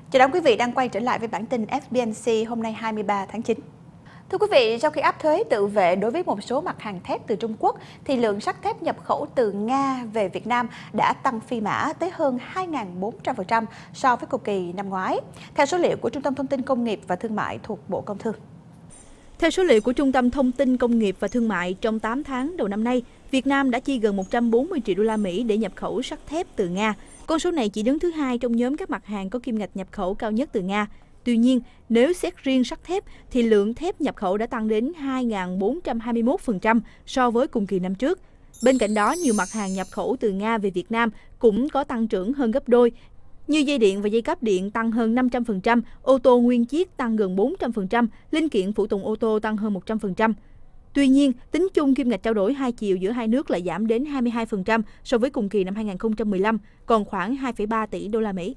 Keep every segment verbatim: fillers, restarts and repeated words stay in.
Chào đón quý vị đang quay trở lại với bản tin ép bê en xê hôm nay hai mươi ba tháng chín. Thưa quý vị, sau khi áp thuế tự vệ đối với một số mặt hàng thép từ Trung Quốc, thì lượng sắt thép nhập khẩu từ Nga về Việt Nam đã tăng phi mã tới hơn hai nghìn bốn trăm phần trăm so với cùng kỳ năm ngoái, theo số liệu của Trung tâm Thông tin Công nghiệp và Thương mại thuộc Bộ Công Thương. Theo số liệu của Trung tâm Thông tin Công nghiệp và Thương mại, trong tám tháng đầu năm nay, Việt Nam đã chi gần một trăm bốn mươi triệu đô la Mỹ để nhập khẩu sắt thép từ Nga. Con số này chỉ đứng thứ hai trong nhóm các mặt hàng có kim ngạch nhập khẩu cao nhất từ Nga. Tuy nhiên, nếu xét riêng sắt thép, thì lượng thép nhập khẩu đã tăng đến hai nghìn bốn trăm hai mươi mốt phần trăm so với cùng kỳ năm trước. Bên cạnh đó, nhiều mặt hàng nhập khẩu từ Nga về Việt Nam cũng có tăng trưởng hơn gấp đôi, như dây điện và dây cáp điện tăng hơn năm trăm phần trăm, ô tô nguyên chiếc tăng gần bốn trăm phần trăm, linh kiện phụ tùng ô tô tăng hơn một trăm phần trăm. Tuy nhiên, tính chung kim ngạch trao đổi hai chiều giữa hai nước lại giảm đến hai mươi hai phần trăm so với cùng kỳ năm hai nghìn không trăm mười lăm, còn khoảng hai phẩy ba tỷ đô la Mỹ.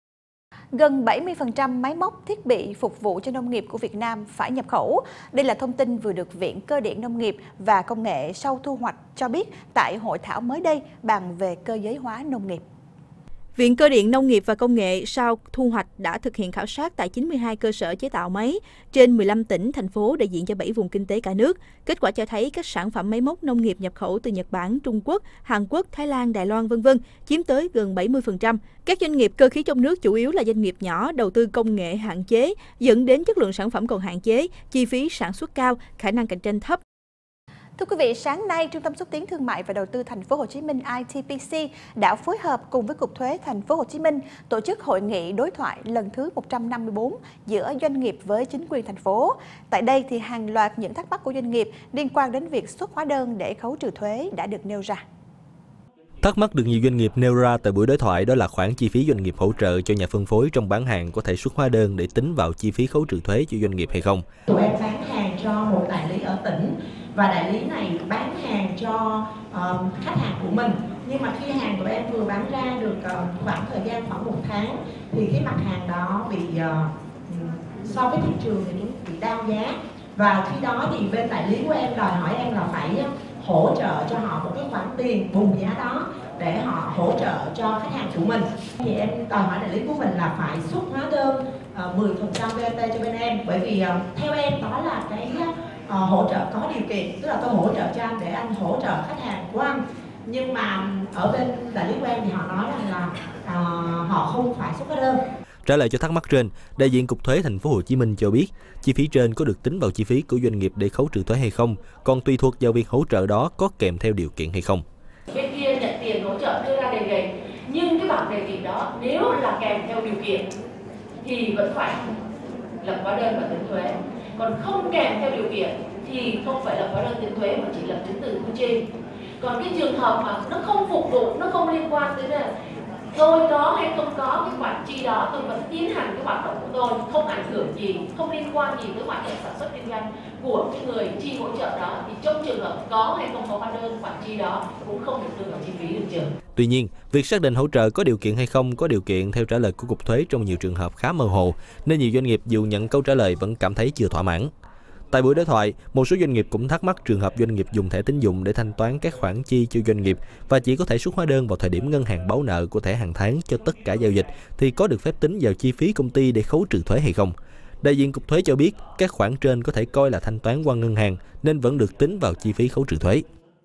Gần bảy mươi phần trăm máy móc thiết bị phục vụ cho nông nghiệp của Việt Nam phải nhập khẩu. Đây là thông tin vừa được Viện Cơ điện Nông nghiệp và Công nghệ sau thu hoạch cho biết tại hội thảo mới đây bàn về cơ giới hóa nông nghiệp. Viện Cơ điện Nông nghiệp và Công nghệ sau thu hoạch đã thực hiện khảo sát tại chín mươi hai cơ sở chế tạo máy trên mười lăm tỉnh, thành phố đại diện cho bảy vùng kinh tế cả nước. Kết quả cho thấy các sản phẩm máy móc nông nghiệp nhập khẩu từ Nhật Bản, Trung Quốc, Hàn Quốc, Thái Lan, Đài Loan vân vân chiếm tới gần bảy mươi phần trăm. Các doanh nghiệp cơ khí trong nước chủ yếu là doanh nghiệp nhỏ, đầu tư công nghệ hạn chế, dẫn đến chất lượng sản phẩm còn hạn chế, chi phí sản xuất cao, khả năng cạnh tranh thấp. Thưa quý vị, sáng nay, Trung tâm xúc tiến thương mại và đầu tư Thành phố Hồ Chí Minh I T P C đã phối hợp cùng với Cục Thuế Thành phố Hồ Chí Minh tổ chức hội nghị đối thoại lần thứ một trăm năm mươi tư giữa doanh nghiệp với chính quyền thành phố. Tại đây thì hàng loạt những thắc mắc của doanh nghiệp liên quan đến việc xuất hóa đơn để khấu trừ thuế đã được nêu ra. Thắc mắc được nhiều doanh nghiệp nêu ra tại buổi đối thoại đó là khoản chi phí doanh nghiệp hỗ trợ cho nhà phân phối trong bán hàng có thể xuất hóa đơn để tính vào chi phí khấu trừ thuế cho doanh nghiệp hay không. Tụi em bán hàng cho một đại lý ở tỉnh và đại lý này bán hàng cho uh, khách hàng của mình. Nhưng mà khi hàng tụi em vừa bán ra được uh, khoảng thời gian khoảng một tháng thì cái mặt hàng đó bị uh, so với thị trường thì bị down giá. Và khi đó thì bên đại lý của em đòi hỏi em là phải hỗ trợ cho họ một cái khoản tiền bù giá đó để họ hỗ trợ cho khách hàng của mình. Thì em đòi hỏi đại lý của mình là phải xuất hóa đơn uh, mười phần trăm vê a tê cho bên em, bởi vì uh, theo em đó là cái uh, hỗ trợ có điều kiện, tức là tôi hỗ trợ cho anh để anh hỗ trợ khách hàng của anh. Nhưng mà ở bên đại lý của em thì họ nói rằng là uh, họ không phải xuất hóa đơn. Trả lời cho thắc mắc trên, đại diện Cục Thuế Thành phố Hồ Chí Minh cho biết, chi phí trên có được tính vào chi phí của doanh nghiệp để khấu trừ thuế hay không, còn tùy thuộc vào việc hỗ trợ đó có kèm theo điều kiện hay không. Bên kia nhận tiền hỗ trợ đưa ra đề nghị, nhưng cái bảng đề nghị đó nếu là kèm theo điều kiện thì vẫn phải lập hóa đơn và tính thuế, còn không kèm theo điều kiện thì không phải lập hóa đơn tính thuế mà chỉ lập chứng từ thu chi. Còn cái trường hợp mà nó không phục vụ, nó không liên quan tới là tôi có hay không có cái khoản chi đó, tôi vẫn tiến hành cái hoạt động của tôi, không ảnh hưởng gì, không liên quan gì tới hoạt động sản xuất kinh doanh của cái người chi hỗ trợ đó, thì trong trường hợp có hay không có hóa đơn khoản chi đó cũng không được đưa vào chi phí đường trường. Tuy nhiên, việc xác định hỗ trợ có điều kiện hay không có điều kiện theo trả lời của Cục Thuế trong nhiều trường hợp khá mơ hồ, nên nhiều doanh nghiệp dù nhận câu trả lời vẫn cảm thấy chưa thỏa mãn. Tại buổi đối thoại, một số doanh nghiệp cũng thắc mắc trường hợp doanh nghiệp dùng thẻ tín dụng để thanh toán các khoản chi cho doanh nghiệp và chỉ có thể xuất hóa đơn vào thời điểm ngân hàng báo nợ của thẻ hàng tháng cho tất cả giao dịch thì có được phép tính vào chi phí công ty để khấu trừ thuế hay không. Đại diện Cục Thuế cho biết các khoản trên có thể coi là thanh toán qua ngân hàng nên vẫn được tính vào chi phí khấu trừ thuế.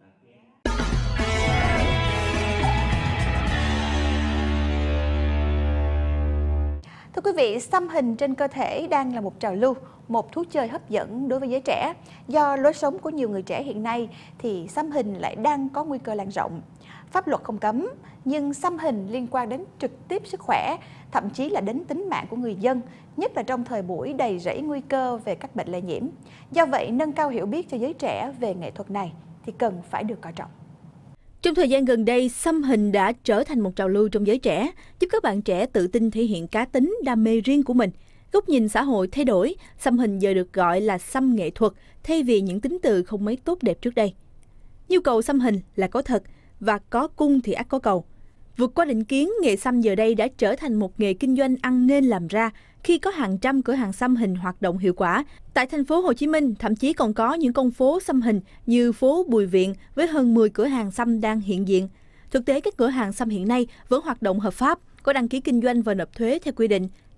Thưa quý vị, xăm hình trên cơ thể đang là một trào lưu, một thú chơi hấp dẫn đối với giới trẻ. Do lối sống của nhiều người trẻ hiện nay thì xăm hình lại đang có nguy cơ lan rộng. Pháp luật không cấm, nhưng xăm hình liên quan đến trực tiếp sức khỏe, thậm chí là đến tính mạng của người dân, nhất là trong thời buổi đầy rẫy nguy cơ về các bệnh lây nhiễm. Do vậy, nâng cao hiểu biết cho giới trẻ về nghệ thuật này thì cần phải được coi trọng. Trong thời gian gần đây, xăm hình đã trở thành một trào lưu trong giới trẻ, giúp các bạn trẻ tự tin thể hiện cá tính, đam mê riêng của mình. Góc nhìn xã hội thay đổi, xăm hình giờ được gọi là xăm nghệ thuật thay vì những tính từ không mấy tốt đẹp trước đây. Nhu cầu xăm hình là có thật, và có cung thì ắt có cầu. Vượt qua định kiến, nghề xăm giờ đây đã trở thành một nghề kinh doanh ăn nên làm ra khi có hàng trăm cửa hàng xăm hình hoạt động hiệu quả. Tại thành phố Hồ Chí Minh, thậm chí còn có những con phố xăm hình như phố Bùi Viện với hơn mười cửa hàng xăm đang hiện diện. Thực tế, các cửa hàng xăm hiện nay vẫn hoạt động hợp pháp, có đăng ký kinh doanh và nộp thuế theo quy định.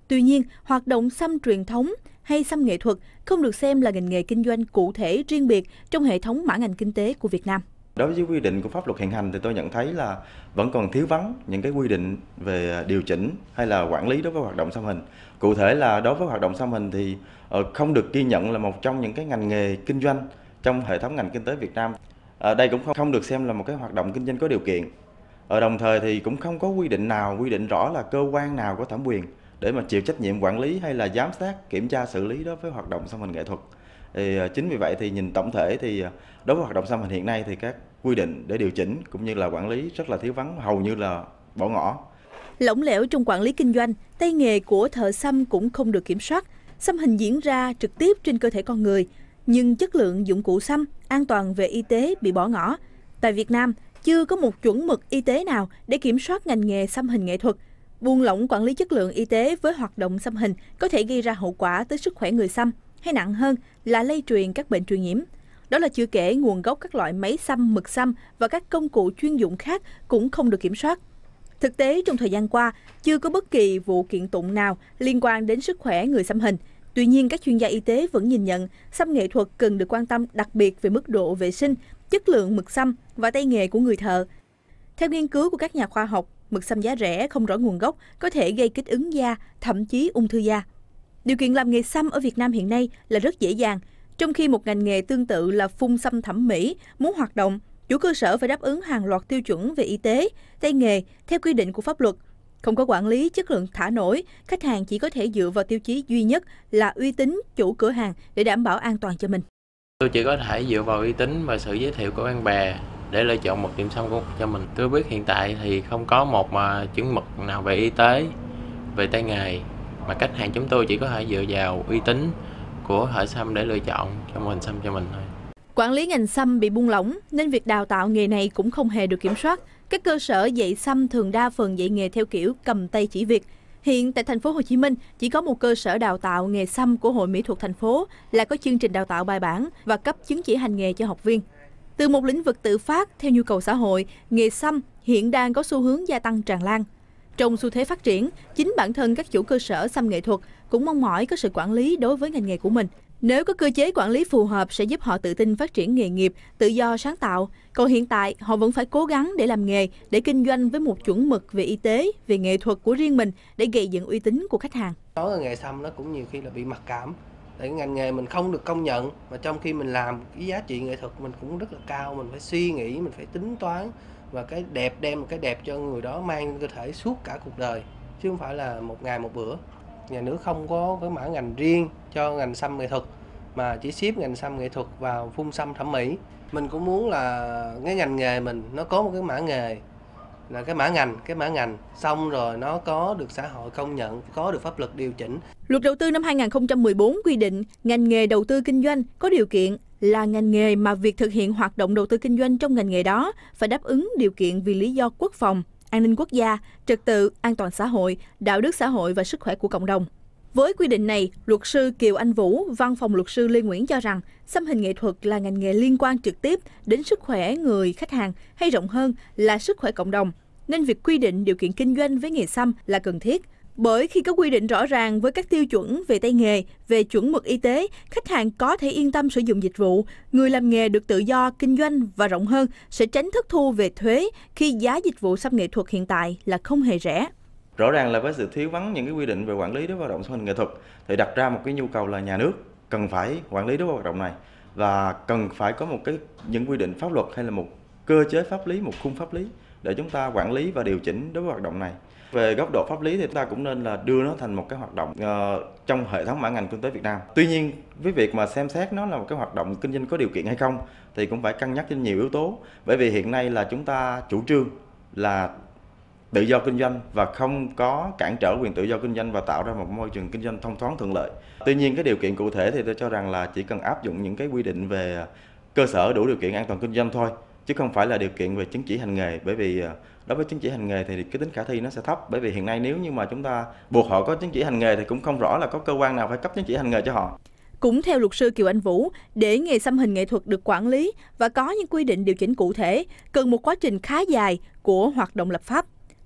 Tuy nhiên, hoạt động xăm truyền thống hay xăm nghệ thuật không được xem là ngành nghề kinh doanh cụ thể riêng biệt trong hệ thống mã ngành kinh tế của Việt Nam. Đối với quy định của pháp luật hiện hành thì tôi nhận thấy là vẫn còn thiếu vắng những cái quy định về điều chỉnh hay là quản lý đối với hoạt động xăm hình. Cụ thể là đối với hoạt động xăm hình thì không được ghi nhận là một trong những cái ngành nghề kinh doanh trong hệ thống ngành kinh tế Việt Nam. Ở đây cũng không được xem là một cái hoạt động kinh doanh có điều kiện. Ở đồng thời thì cũng không có quy định nào quy định rõ là cơ quan nào có thẩm quyền để mà chịu trách nhiệm quản lý hay là giám sát, kiểm tra, xử lý đối với hoạt động xăm hình nghệ thuật. Thì chính vì vậy thì nhìn tổng thể thì đối với hoạt động xăm hình hiện nay thì các quy định để điều chỉnh cũng như là quản lý rất là thiếu vắng, hầu như là bỏ ngỏ. Lỏng lẻo trong quản lý kinh doanh, tay nghề của thợ xăm cũng không được kiểm soát. Xăm hình diễn ra trực tiếp trên cơ thể con người, nhưng chất lượng dụng cụ xăm, an toàn về y tế bị bỏ ngỏ. Tại Việt Nam, chưa có một chuẩn mực y tế nào để kiểm soát ngành nghề xăm hình nghệ thuật. Buông lỏng quản lý chất lượng y tế với hoạt động xăm hình có thể gây ra hậu quả tới sức khỏe người xăm, hay nặng hơn là lây truyền các bệnh truyền nhiễm. Đó là chưa kể nguồn gốc các loại máy xăm, mực xăm và các công cụ chuyên dụng khác cũng không được kiểm soát. Thực tế, trong thời gian qua, chưa có bất kỳ vụ kiện tụng nào liên quan đến sức khỏe người xăm hình. Tuy nhiên, các chuyên gia y tế vẫn nhìn nhận xăm nghệ thuật cần được quan tâm đặc biệt về mức độ vệ sinh, chất lượng mực xăm và tay nghề của người thợ. Theo nghiên cứu của các nhà khoa học, mực xăm giá rẻ không rõ nguồn gốc có thể gây kích ứng da, thậm chí ung thư da. Điều kiện làm nghề xăm ở Việt Nam hiện nay là rất dễ dàng, trong khi một ngành nghề tương tự là phun xăm thẩm mỹ muốn hoạt động, chủ cơ sở phải đáp ứng hàng loạt tiêu chuẩn về y tế, tay nghề theo quy định của pháp luật. Không có quản lý chất lượng thả nổi, khách hàng chỉ có thể dựa vào tiêu chí duy nhất là uy tín chủ cửa hàng để đảm bảo an toàn cho mình. Tôi chỉ có thể dựa vào uy tín và sự giới thiệu của bạn bè để lựa chọn một tiệm xăm cho mình. Tôi biết hiện tại thì không có một mà chuẩn mực nào về y tế, về tay nghề, mà khách hàng chúng tôi chỉ có thể dựa vào uy tín của thợ xăm để lựa chọn cho mình xăm cho mình thôi. Quản lý ngành xăm bị buông lỏng nên việc đào tạo nghề này cũng không hề được kiểm soát. Các cơ sở dạy xăm thường đa phần dạy nghề theo kiểu cầm tay chỉ việc. Hiện tại thành phố Hồ Chí Minh chỉ có một cơ sở đào tạo nghề xăm của Hội Mỹ thuật thành phố là có chương trình đào tạo bài bản và cấp chứng chỉ hành nghề cho học viên. Từ một lĩnh vực tự phát theo nhu cầu xã hội, nghề xăm hiện đang có xu hướng gia tăng tràn lan. Trong xu thế phát triển, chính bản thân các chủ cơ sở xăm nghệ thuật cũng mong mỏi có sự quản lý đối với ngành nghề của mình. Nếu có cơ chế quản lý phù hợp sẽ giúp họ tự tin phát triển nghề nghiệp, tự do sáng tạo. Còn hiện tại, họ vẫn phải cố gắng để làm nghề, để kinh doanh với một chuẩn mực về y tế, về nghệ thuật của riêng mình để gây dựng uy tín của khách hàng. Nói là nghề xăm nó cũng nhiều khi là bị mặc cảm. Tại ngành nghề mình không được công nhận, mà trong khi mình làm cái giá trị nghệ thuật mình cũng rất là cao, mình phải suy nghĩ, mình phải tính toán và cái đẹp đem một cái đẹp cho người đó mang cơ thể suốt cả cuộc đời, chứ không phải là một ngày một bữa. Nhà nước không có cái mã ngành riêng cho ngành xăm nghệ thuật mà chỉ xếp ngành xăm nghệ thuật vào phun xăm thẩm mỹ. Mình cũng muốn là cái ngành nghề mình nó có một cái mã nghề, là cái mã ngành, cái mã ngành xong rồi nó có được xã hội công nhận, có được pháp luật điều chỉnh. Luật đầu tư năm hai nghìn không trăm mười bốn quy định ngành nghề đầu tư kinh doanh có điều kiện là ngành nghề mà việc thực hiện hoạt động đầu tư kinh doanh trong ngành nghề đó phải đáp ứng điều kiện vì lý do quốc phòng, an ninh quốc gia, trật tự, an toàn xã hội, đạo đức xã hội và sức khỏe của cộng đồng. Với quy định này, luật sư Kiều Anh Vũ, văn phòng luật sư Lê Nguyễn cho rằng xăm hình nghệ thuật là ngành nghề liên quan trực tiếp đến sức khỏe người khách hàng hay rộng hơn là sức khỏe cộng đồng, nên việc quy định điều kiện kinh doanh với nghề xăm là cần thiết. Bởi khi có quy định rõ ràng với các tiêu chuẩn về tay nghề, về chuẩn mực y tế, khách hàng có thể yên tâm sử dụng dịch vụ, người làm nghề được tự do kinh doanh và rộng hơn sẽ tránh thất thu về thuế khi giá dịch vụ xăm nghệ thuật hiện tại là không hề rẻ. Rõ ràng là với sự thiếu vắng những cái quy định về quản lý đối với hoạt động xăm hình nghệ thuật thì đặt ra một cái nhu cầu là nhà nước cần phải quản lý đối với hoạt động này và cần phải có một cái những quy định pháp luật hay là một cơ chế pháp lý, một khung pháp lý để chúng ta quản lý và điều chỉnh đối với hoạt động này. Về góc độ pháp lý thì chúng ta cũng nên là đưa nó thành một cái hoạt động uh, trong hệ thống mã ngành kinh tế Việt Nam. Tuy nhiên, với việc mà xem xét nó là một cái hoạt động kinh doanh có điều kiện hay không thì cũng phải cân nhắc trên nhiều yếu tố. Bởi vì hiện nay là chúng ta chủ trương là tự do kinh doanh và không có cản trở quyền tự do kinh doanh và tạo ra một môi trường kinh doanh thông thoáng thuận lợi. Tuy nhiên cái điều kiện cụ thể thì tôi cho rằng là chỉ cần áp dụng những cái quy định về cơ sở đủ điều kiện an toàn kinh doanh thôi, chứ không phải là điều kiện về chứng chỉ hành nghề. Bởi vì đối với chứng chỉ hành nghề thì cái tính khả thi nó sẽ thấp, bởi vì hiện nay nếu như mà chúng ta buộc họ có chứng chỉ hành nghề thì cũng không rõ là có cơ quan nào phải cấp chứng chỉ hành nghề cho họ. Cũng theo luật sư Kiều Anh Vũ, để nghề xăm hình nghệ thuật được quản lý và có những quy định điều chỉnh cụ thể, cần một quá trình khá dài của hoạt động lập pháp.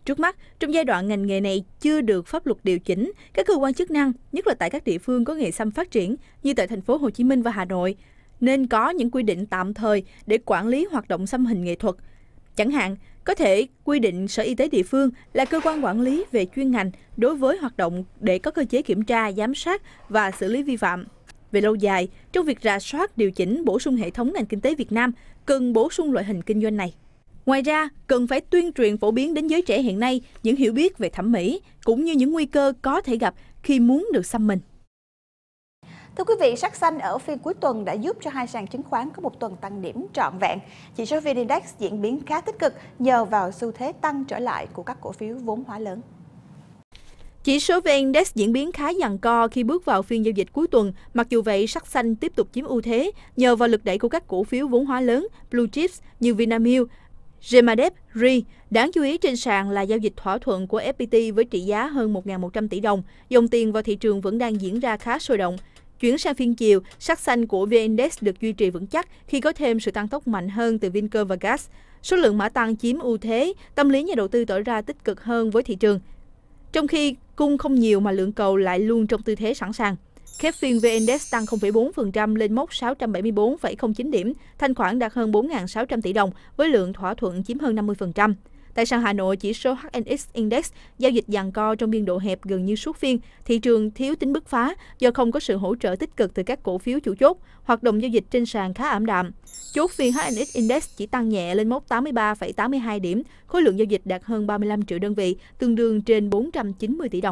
Trước mắt, trong giai đoạn ngành nghề này chưa được pháp luật điều chỉnh, các cơ quan chức năng, nhất là tại các địa phương có nghề xăm phát triển như tại thành phố Hồ Chí Minh và Hà Nội, nên có những quy định tạm thời để quản lý hoạt động xăm hình nghệ thuật. Chẳng hạn, có thể quy định Sở Y tế địa phương là cơ quan quản lý về chuyên ngành đối với hoạt động để có cơ chế kiểm tra, giám sát và xử lý vi phạm. Về lâu dài, trong việc rà soát, điều chỉnh, bổ sung hệ thống ngành kinh tế Việt Nam, cần bổ sung loại hình kinh doanh này. Ngoài ra, cần phải tuyên truyền phổ biến đến giới trẻ hiện nay những hiểu biết về thẩm mỹ, cũng như những nguy cơ có thể gặp khi muốn được xăm mình. Thưa quý vị, sắc xanh ở phiên cuối tuần đã giúp cho hai sàn chứng khoán có một tuần tăng điểm trọn vẹn. Chỉ số vê en-Index diễn biến khá tích cực nhờ vào xu thế tăng trở lại của các cổ phiếu vốn hóa lớn. Chỉ số vê en-Index diễn biến khá giằng co khi bước vào phiên giao dịch cuối tuần, mặc dù vậy sắc xanh tiếp tục chiếm ưu thế nhờ vào lực đẩy của các cổ phiếu vốn hóa lớn Blue Chips như Vinamilk, Gemadep, rờ e. Đáng chú ý trên sàn là giao dịch thỏa thuận của ép pê tê với trị giá hơn một nghìn một trăm tỷ đồng. Dòng tiền vào thị trường vẫn đang diễn ra khá sôi động. Chuyển sang phiên chiều, sắc xanh của vê en-Index được duy trì vững chắc khi có thêm sự tăng tốc mạnh hơn từ Vincom và giê a ét. Số lượng mã tăng chiếm ưu thế, tâm lý nhà đầu tư tỏ ra tích cực hơn với thị trường. Trong khi cung không nhiều mà lượng cầu lại luôn trong tư thế sẵn sàng. Khép phiên vê en-Index tăng không phẩy bốn phần trăm lên mốc sáu trăm bảy mươi tư phẩy không chín điểm, thanh khoản đạt hơn bốn nghìn sáu trăm tỷ đồng với lượng thỏa thuận chiếm hơn năm mươi phần trăm. Tại sàn Hà Nội, chỉ số hát en ích Index giao dịch giằng co trong biên độ hẹp gần như suốt phiên, thị trường thiếu tính bứt phá do không có sự hỗ trợ tích cực từ các cổ phiếu chủ chốt, hoạt động giao dịch trên sàn khá ảm đạm. Chốt phiên hát en ích Index chỉ tăng nhẹ lên mốc tám mươi ba phẩy tám mươi hai điểm, khối lượng giao dịch đạt hơn ba mươi lăm triệu đơn vị, tương đương trên bốn trăm chín mươi tỷ đồng.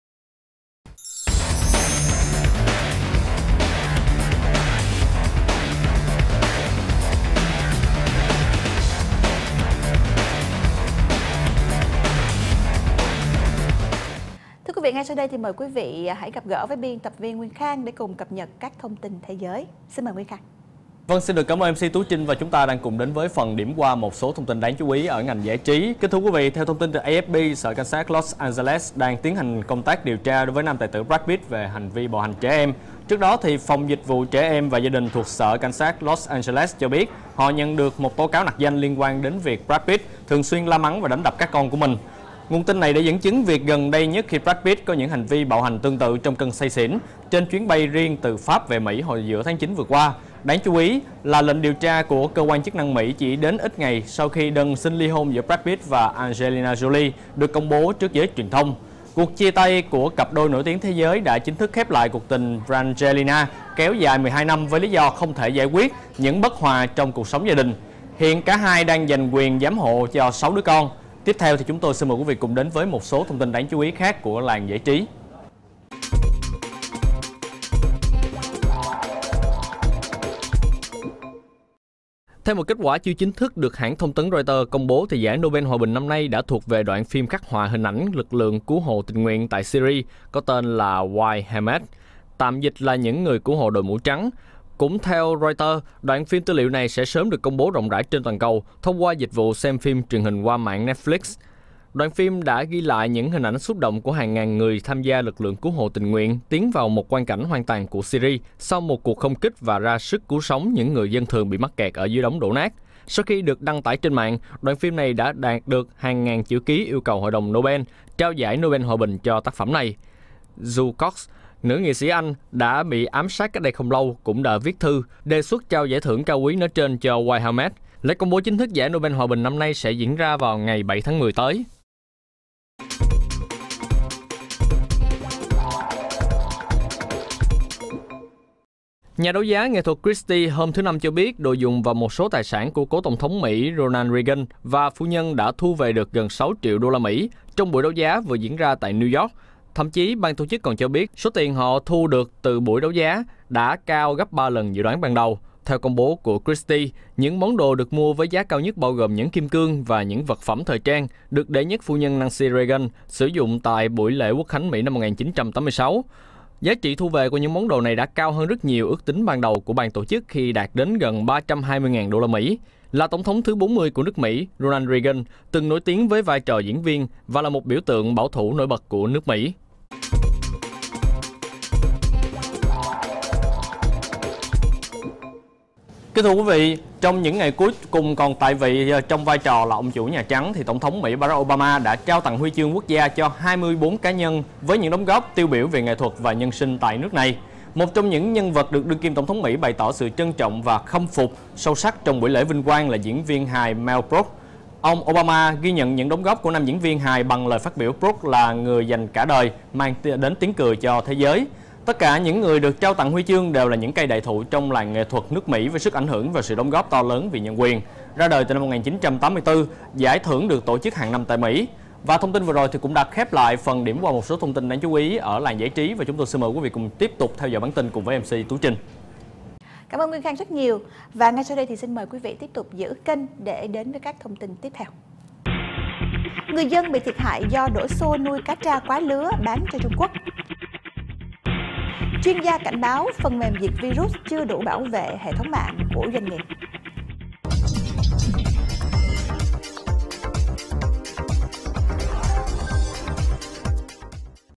Thưa quý vị, ngay sau đây thì mời quý vị hãy gặp gỡ với biên tập viên Nguyên Khang để cùng cập nhật các thông tin thế giới. Xin mời Nguyên Khang. Vâng, xin được cảm ơn em xê Tú Trinh và chúng ta đang cùng đến với phần điểm qua một số thông tin đáng chú ý ở ngành giải trí. Kính thưa quý vị, theo thông tin từ a ép pê, Sở Cảnh sát Los Angeles đang tiến hành công tác điều tra đối với nam tài tử Brad Pitt về hành vi bạo hành trẻ em. Trước đó thì Phòng Dịch vụ Trẻ Em và Gia đình thuộc Sở Cảnh sát Los Angeles cho biết họ nhận được một tố cáo nặc danh liên quan đến việc Brad Pitt thường xuyên la mắng và đánh đập các con của mình. Nguồn tin này đã dẫn chứng việc gần đây nhất khi Brad Pitt có những hành vi bạo hành tương tự trong cơn say xỉn trên chuyến bay riêng từ Pháp về Mỹ hồi giữa tháng chín vừa qua. Đáng chú ý là lệnh điều tra của cơ quan chức năng Mỹ chỉ đến ít ngày sau khi đơn xin ly hôn giữa Brad Pitt và Angelina Jolie được công bố trước giới truyền thông. Cuộc chia tay của cặp đôi nổi tiếng thế giới đã chính thức khép lại cuộc tình Brangelina kéo dài mười hai năm với lý do không thể giải quyết những bất hòa trong cuộc sống gia đình. Hiện cả hai đang giành quyền giám hộ cho sáu đứa con. Tiếp theo thì chúng tôi xin mời quý vị cùng đến với một số thông tin đáng chú ý khác của làng giải trí. Theo một kết quả chưa chính thức được hãng thông tấn Reuters công bố thì giải Nobel Hòa bình năm nay đã thuộc về đoạn phim khắc họa hình ảnh lực lượng cứu hộ tình nguyện tại Syria có tên là White Helmet, tạm dịch là những người cứu hộ đội mũ trắng. Cũng theo Reuters, đoạn phim tư liệu này sẽ sớm được công bố rộng rãi trên toàn cầu thông qua dịch vụ xem phim truyền hình qua mạng Netflix. Đoạn phim đã ghi lại những hình ảnh xúc động của hàng ngàn người tham gia lực lượng cứu hộ tình nguyện tiến vào một quang cảnh hoang tàn của Syria sau một cuộc không kích và ra sức cứu sống những người dân thường bị mắc kẹt ở dưới đống đổ nát. Sau khi được đăng tải trên mạng, đoạn phim này đã đạt được hàng ngàn chữ ký yêu cầu Hội đồng Nobel trao giải Nobel Hòa bình cho tác phẩm này. Sue Cox, nữ nghệ sĩ Anh đã bị ám sát cách đây không lâu, cũng đã viết thư đề xuất trao giải thưởng cao quý nói trên cho White Helmet. Lễ công bố chính thức giải Nobel Hòa bình năm nay sẽ diễn ra vào ngày bảy tháng mười tới. Nhà đấu giá nghệ thuật Christie hôm thứ Năm cho biết đồ dùng và một số tài sản của cố tổng thống Mỹ Ronald Reagan và phu nhân đã thu về được gần sáu triệu đô la Mỹ trong buổi đấu giá vừa diễn ra tại New York. Thậm chí, ban tổ chức còn cho biết số tiền họ thu được từ buổi đấu giá đã cao gấp ba lần dự đoán ban đầu. Theo công bố của Christie, những món đồ được mua với giá cao nhất bao gồm những kim cương và những vật phẩm thời trang được đệ nhất phu nhân Nancy Reagan sử dụng tại buổi lễ quốc khánh Mỹ năm một nghìn chín trăm tám mươi sáu. Giá trị thu về của những món đồ này đã cao hơn rất nhiều ước tính ban đầu của ban tổ chức khi đạt đến gần ba trăm hai mươi nghìn đô la Mỹ. Là tổng thống thứ bốn mươi của nước Mỹ, Ronald Reagan từng nổi tiếng với vai trò diễn viên và là một biểu tượng bảo thủ nổi bật của nước Mỹ. Kính thưa quý vị, trong những ngày cuối cùng còn tại vị trong vai trò là ông chủ Nhà Trắng thì Tổng thống Mỹ Barack Obama đã trao tặng huy chương quốc gia cho hai mươi tư cá nhân với những đóng góp tiêu biểu về nghệ thuật và nhân sinh tại nước này. Một trong những nhân vật được đương kim Tổng thống Mỹ bày tỏ sự trân trọng và khâm phục sâu sắc trong buổi lễ vinh quang là diễn viên hài Mel Brooks. Ông Obama ghi nhận những đóng góp của nam diễn viên hài bằng lời phát biểu Brooks là người dành cả đời mang đến tiếng cười cho thế giới. Tất cả những người được trao tặng huy chương đều là những cây đại thụ trong làng nghệ thuật nước Mỹ với sức ảnh hưởng và sự đóng góp to lớn vì nhân quyền. Ra đời từ năm một nghìn chín trăm tám mươi tư, giải thưởng được tổ chức hàng năm tại Mỹ. Và thông tin vừa rồi thì cũng đã khép lại phần điểm qua một số thông tin đáng chú ý ở làng giải trí, và chúng tôi xin mời quý vị cùng tiếp tục theo dõi bản tin cùng với em xê Tú Trinh. Cảm ơn Nguyên Khang rất nhiều. Và ngay sau đây thì xin mời quý vị tiếp tục giữ kênh để đến với các thông tin tiếp theo. Người dân bị thiệt hại do đổ xô nuôi cá tra quá lứa bán cho Trung Quốc. Chuyên gia cảnh báo phần mềm diệt virus chưa đủ bảo vệ hệ thống mạng của doanh nghiệp.